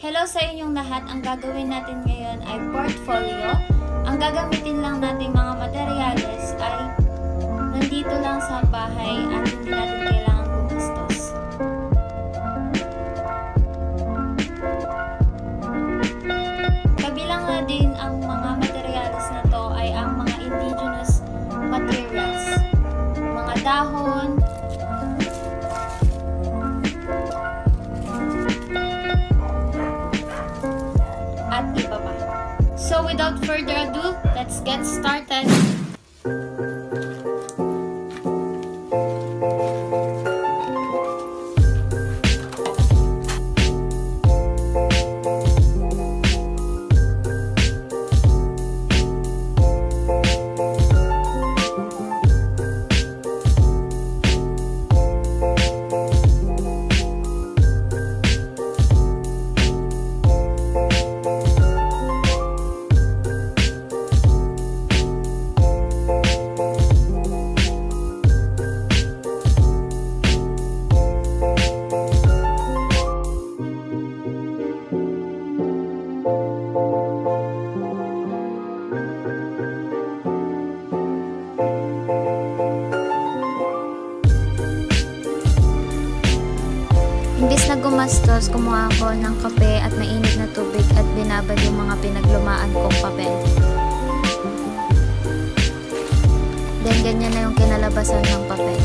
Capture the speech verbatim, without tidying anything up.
Hello sa inyong lahat. Ang gagawin natin ngayon ay portfolio. Ang gagamitin lang nating mga materyales ay nandito lang sa bahay at hindi natin kailangan gumastos. Kabilang na din ang mga materyales na to ay ang mga indigenous materials. Mga dahon, at iba pa. So without further ado, let's get started! Imbis na gumastos, kumuha ako ng kape at mainit na tubig at binabad yung mga pinaglumaan kong papel. Then ganyan na yung kinalabasan ng papel.